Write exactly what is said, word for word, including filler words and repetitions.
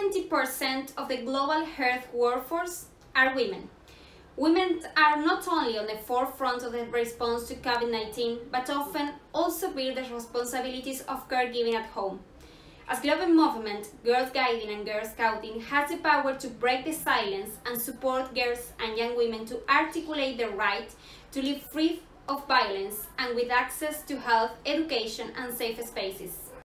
seventy percent of the global health workforce are women. Women are not only on the forefront of the response to COVID nineteen, but often also bear the responsibilities of caregiving at home. As global movement, Girls Guiding and Girl Scouting has the power to break the silence and support girls and young women to articulate their right to live free of violence and with access to health, education, and safe spaces.